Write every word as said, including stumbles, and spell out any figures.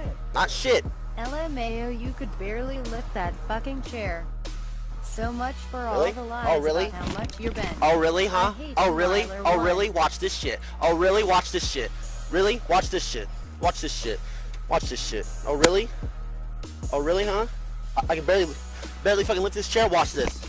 Not shit. L M A O, you could barely lift that fucking chair. So much for Really? all the lies Oh, really? about how much you're bent. Oh really, huh? I hate Oh you, really? Tyler Oh one. really? Watch this shit. Oh really? Watch this shit. Really? Watch this shit. Watch this shit. Watch this shit. Oh really? Oh really, huh? I, I can barely, barely fucking lift this chair. Watch this.